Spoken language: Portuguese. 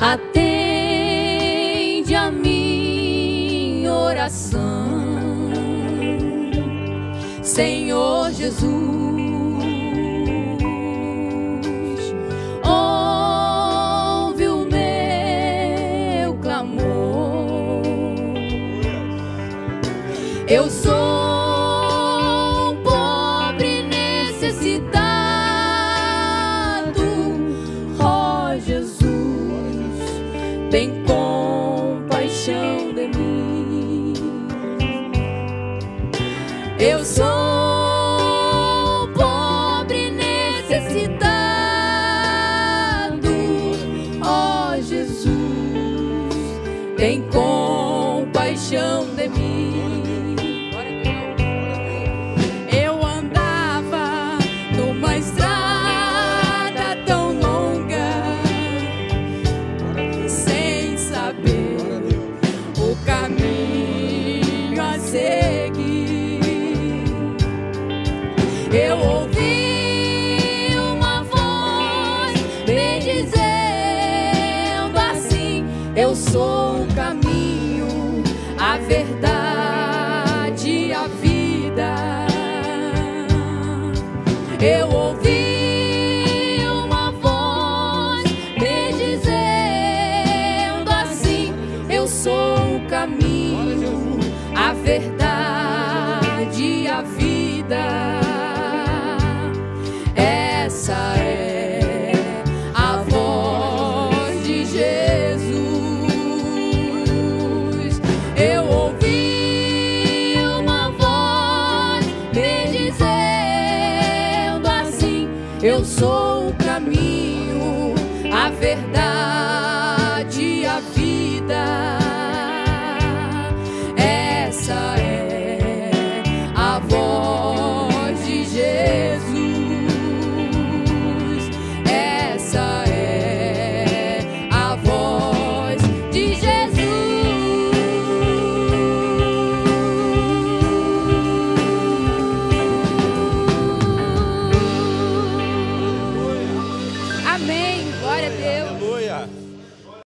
atende a minha oração, Senhor Jesus. Ouve o meu clamor. Eu sou pobre, necessitado, ó Jesus, tem compaixão de mim. Eu sou pobre, necessitado, ó Jesus, tem compaixão de mim. Eu andava numa estrada tão longa, sem saber o caminho a seguir. Eu ouvi uma voz me dizendo assim: eu sou o caminho, a verdade, a vida. Eu ouvi uma voz me dizendo assim: eu sou o caminho, a verdade, a vida. Essa é a voz de Jesus. Eu ouvi uma voz me dizendo assim: eu sou o caminho, a verdade, a vida. Essa é a voz de Jesus. Essa é a voz de Jesus. Amém. Glória a Deus. Aleluia.